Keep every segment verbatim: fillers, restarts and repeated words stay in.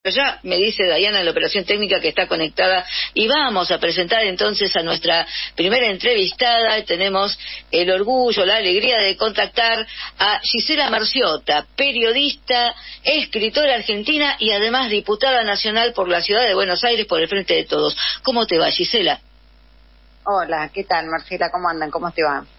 Ya me dice Dayana en la operación técnica que está conectada y vamos a presentar entonces a nuestra primera entrevistada. Tenemos el orgullo, la alegría de contactar a Gisela Marciota, periodista, escritora argentina y además diputada nacional por la ciudad de Buenos Aires por el Frente de Todos. ¿Cómo te va, Gisela? Hola, ¿qué tal, Marcela? ¿Cómo andan? ¿Cómo te va?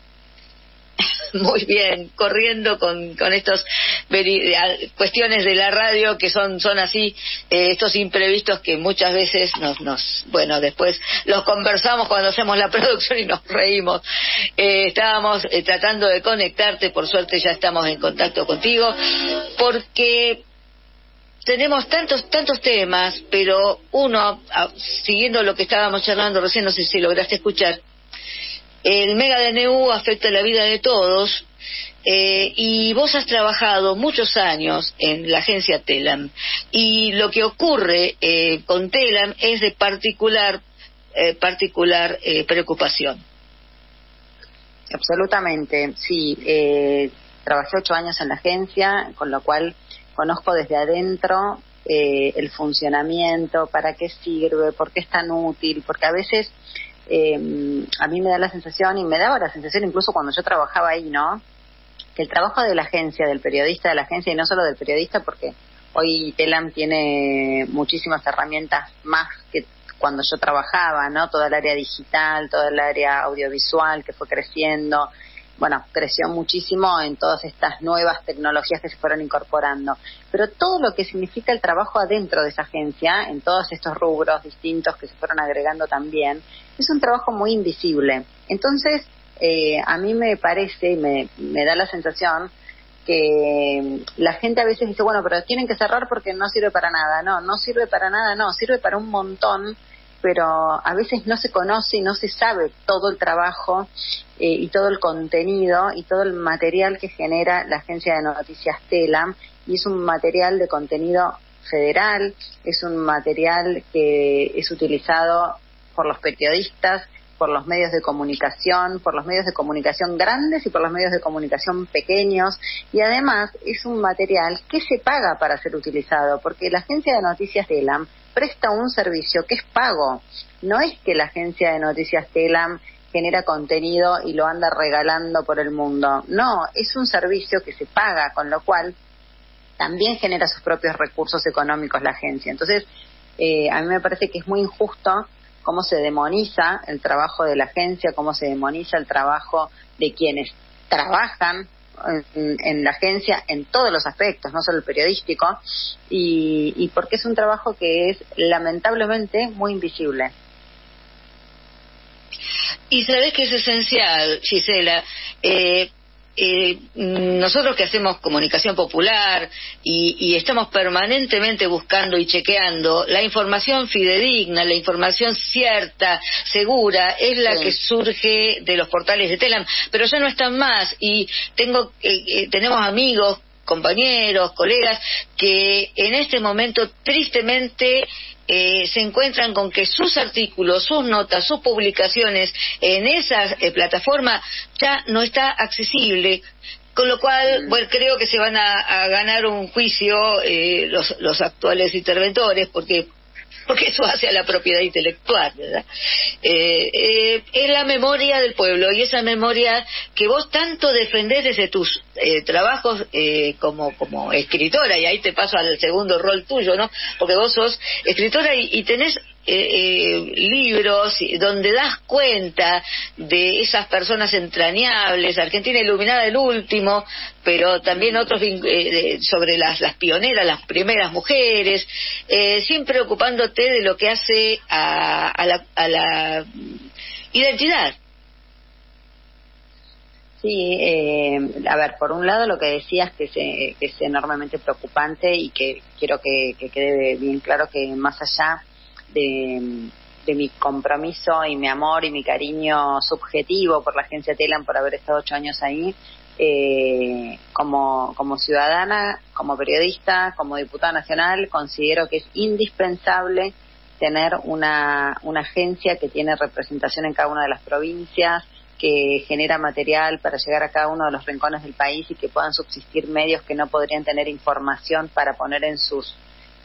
Muy bien, corriendo con con estas cuestiones de la radio que son son así, eh, estos imprevistos que muchas veces nos nos bueno después los conversamos cuando hacemos la producción y nos reímos. Eh, estábamos eh, tratando de conectarte, por suerte ya estamos en contacto contigo, porque tenemos tantos tantos temas, pero uno, siguiendo lo que estábamos charlando recién, no sé si lograste escuchar. El mega D N U afecta la vida de todos, eh, y vos has trabajado muchos años en la agencia Telam, y lo que ocurre eh, con Telam es de particular eh, particular eh, preocupación. Absolutamente, sí. Eh, trabajé ocho años en la agencia, con lo cual conozco desde adentro eh, el funcionamiento, para qué sirve, por qué es tan útil, porque a veces Eh, a mí me da la sensación, y me daba la sensación incluso cuando yo trabajaba ahí, ¿no?, que el trabajo de la agencia, del periodista de la agencia, y no solo del periodista, porque hoy Telam tiene muchísimas herramientas más que cuando yo trabajaba, ¿no?, toda el área digital, toda el área audiovisual que fue creciendo, bueno, creció muchísimo en todas estas nuevas tecnologías que se fueron incorporando, pero todo lo que significa el trabajo adentro de esa agencia, en todos estos rubros distintos que se fueron agregando también, es un trabajo muy invisible. Entonces, eh, a mí me parece, me, me da la sensación que la gente a veces dice, bueno, pero tienen que cerrar porque no sirve para nada. No, no sirve para nada, no, sirve para un montón, pero a veces no se conoce y no se sabe todo el trabajo eh, y todo el contenido y todo el material que genera la agencia de noticias Telam, y es un material de contenido federal, es un material que es utilizado por los periodistas, por los medios de comunicación, por los medios de comunicación grandes y por los medios de comunicación pequeños, y además es un material que se paga para ser utilizado, porque la agencia de noticias Telam presta un servicio que es pago. No es que la agencia de noticias Telam genera contenido y lo anda regalando por el mundo. No, es un servicio que se paga, con lo cual también genera sus propios recursos económicos la agencia. Entonces, eh, a mí me parece que es muy injusto cómo se demoniza el trabajo de la agencia, cómo se demoniza el trabajo de quienes trabajan en, en la agencia en todos los aspectos, no solo el periodístico, y, y porque es un trabajo que es lamentablemente muy invisible. Y sabés que es esencial, Gisela, eh, Eh, nosotros que hacemos comunicación popular y, y estamos permanentemente buscando y chequeando la información fidedigna, la información cierta, segura, es la sí. que surge de los portales de Telam, pero ya no están más, y tengo eh, eh, tenemos amigos, compañeros, colegas que en este momento tristemente eh, se encuentran con que sus artículos, sus notas, sus publicaciones en esa eh, plataforma ya no está accesible, con lo cual, bueno, creo que se van a, a ganar un juicio eh, los, los actuales interventores, porque porque eso hace a la propiedad intelectual, ¿verdad? Eh, eh, es la memoria del pueblo, y esa memoria que vos tanto defendés desde tus eh, trabajos eh, como como escritora, y ahí te paso al segundo rol tuyo, ¿no? Porque vos sos escritora y, y tenés eh, eh, libros donde das cuenta de esas personas entrañables, Argentina Iluminada el último, pero también otros eh, sobre las, las pioneras, las primeras mujeres, eh, siempre ocupándote de lo que hace a, a, la, a la identidad. Sí, eh, a ver, por un lado lo que decías que es, que es enormemente preocupante, y que quiero que, que quede bien claro que más allá de, de mi compromiso y mi amor y mi cariño subjetivo por la agencia Telam, por haber estado ocho años ahí, eh, como, como ciudadana, como periodista, como diputada nacional, considero que es indispensable tener una, una agencia que tiene representación en cada una de las provincias, que genera material para llegar a cada uno de los rincones del país, y que puedan subsistir medios que no podrían tener información para poner en sus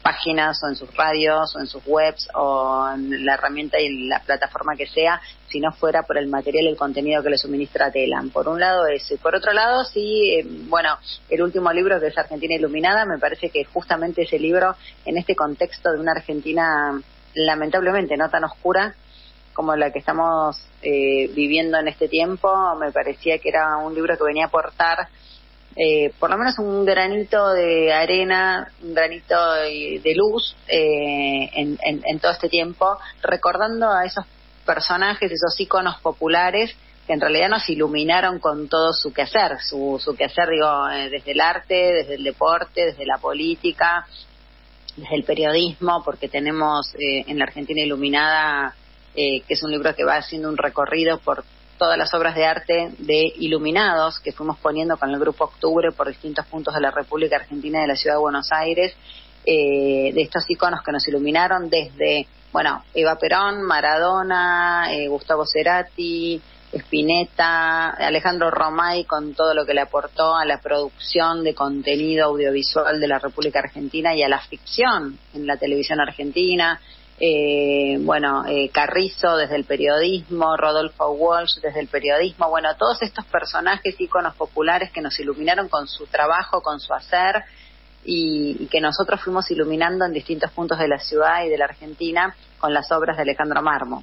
páginas o en sus radios o en sus webs o en la herramienta y la plataforma que sea, si no fuera por el material y el contenido que le suministra Telam. Por un lado eso, y por otro lado sí, eh, bueno, el último libro, que es Argentina Iluminada, me parece que justamente ese libro, en este contexto de una Argentina lamentablemente no tan oscura como la que estamos eh, viviendo en este tiempo, me parecía que era un libro que venía a aportar eh, por lo menos un granito de arena, un granito de, de luz eh, en, en, en todo este tiempo, recordando a esos personajes, esos íconos populares que en realidad nos iluminaron con todo su quehacer, su, su quehacer, digo, eh, desde el arte, desde el deporte, desde la política, desde el periodismo, porque tenemos eh, en la Argentina Iluminada, eh, que es un libro que va haciendo un recorrido por todas las obras de arte de iluminados que fuimos poniendo con el Grupo Octubre por distintos puntos de la República Argentina y de la Ciudad de Buenos Aires, eh, de estos íconos que nos iluminaron desde, bueno, Eva Perón, Maradona, eh, Gustavo Cerati, Spinetta, Alejandro Romay, con todo lo que le aportó a la producción de contenido audiovisual de la República Argentina y a la ficción en la televisión argentina. Eh, bueno, eh, Carrizo desde el periodismo, Rodolfo Walsh desde el periodismo, bueno, todos estos personajes, íconos populares que nos iluminaron con su trabajo, con su hacer, y, y que nosotros fuimos iluminando en distintos puntos de la ciudad y de la Argentina con las obras de Alejandro Marmo.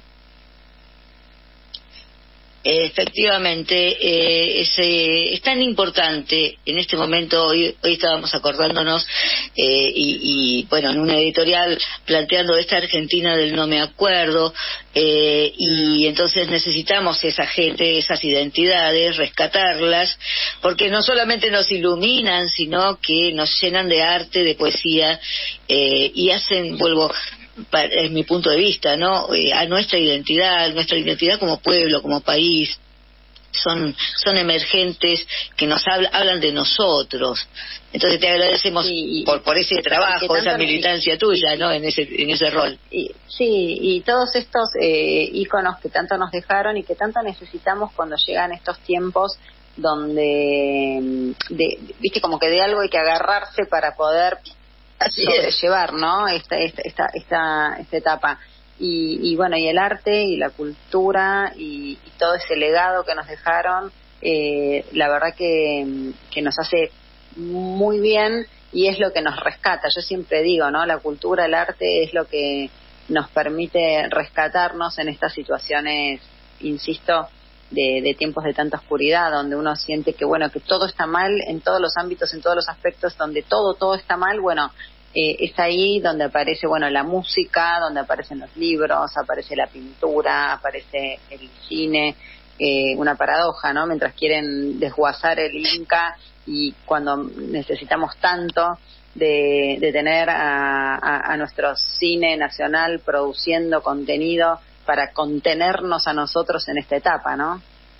Efectivamente, eh, es, eh, es tan importante en este momento. Hoy, hoy estábamos acordándonos eh, y, y, bueno, en una editorial planteando esta Argentina del no me acuerdo, eh, y entonces necesitamos esa gente, esas identidades, rescatarlas, porque no solamente nos iluminan, sino que nos llenan de arte, de poesía, eh, y hacen, vuelvo, es mi punto de vista, ¿no? Eh, a nuestra identidad, nuestra identidad como pueblo, como país, son son emergentes que nos habla, hablan de nosotros. Entonces te agradecemos sí, por por ese trabajo, esa militancia y, tuya, ¿no? En ese en ese rol. Y, sí, y todos estos eh, íconos que tanto nos dejaron y que tanto necesitamos cuando llegan estos tiempos donde, de, viste, como que de algo hay que agarrarse para poder Así sobrellevar, ¿no? Esta, esta, esta, esta, esta etapa. Y, y bueno, y el arte y la cultura y, y todo ese legado que nos dejaron, eh, la verdad que, que nos hace muy bien y es lo que nos rescata. Yo siempre digo, ¿no? La cultura, el arte es lo que nos permite rescatarnos en estas situaciones, insisto, de, de tiempos de tanta oscuridad, donde uno siente que, bueno, que todo está mal en todos los ámbitos, en todos los aspectos, donde todo, todo está mal. Bueno, eh, es ahí donde aparece, bueno, la música, donde aparecen los libros, aparece la pintura, aparece el cine, eh, una paradoja, ¿no? Mientras quieren desguazar el Inca y cuando necesitamos tanto de, de tener a, a, a nuestro cine nacional produciendo contenido para contenernos a nosotros en esta etapa, ¿no?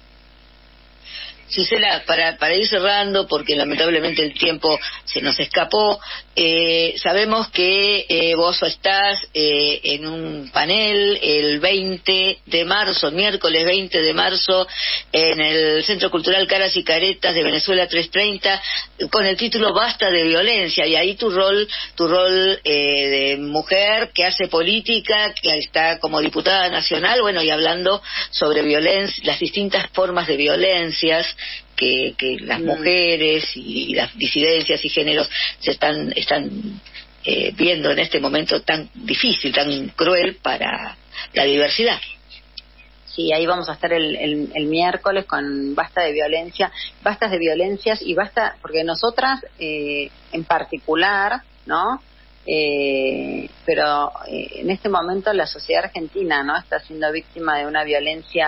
Gisela, para, para ir cerrando, porque lamentablemente el tiempo se nos escapó, eh, sabemos que eh, vos estás eh, en un panel el veinte de marzo, miércoles veinte de marzo, en el Centro Cultural Caras y Caretas de Venezuela trescientos treinta, con el título Basta de Violencia, y ahí tu rol, tu rol eh, de mujer que hace política, que está como diputada nacional, bueno, y hablando sobre violencia, las distintas formas de violencias que, que las mujeres y las disidencias y géneros se están están eh, viendo en este momento tan difícil, tan cruel para la diversidad. Sí, ahí vamos a estar el, el, el miércoles con Basta de Violencia, Bastas de Violencias y basta, porque nosotras eh, en particular, ¿no? Eh, pero eh, en este momento la sociedad argentina, ¿no? Está siendo víctima de una violencia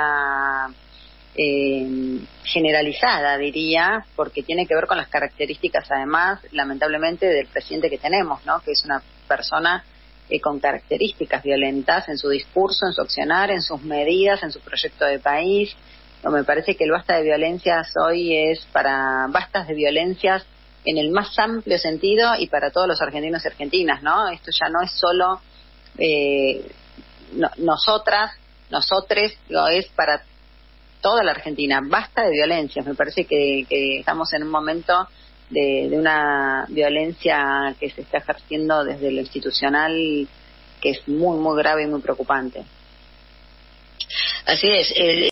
Eh, generalizada, diría, porque tiene que ver con las características, además, lamentablemente, del presidente que tenemos, ¿no? Que es una persona eh, con características violentas en su discurso, en su accionar, en sus medidas, en su proyecto de país. No, me parece que el Basta de Violencias hoy es para bastas de violencias en el más amplio sentido y para todos los argentinos y argentinas, ¿no? Esto ya no es solo eh, no, nosotras, nosotres, digo, es para toda la Argentina. Basta de violencias. Me parece que, que estamos en un momento de, de una violencia que se está ejerciendo desde lo institucional, que es muy, muy grave y muy preocupante. Así es. El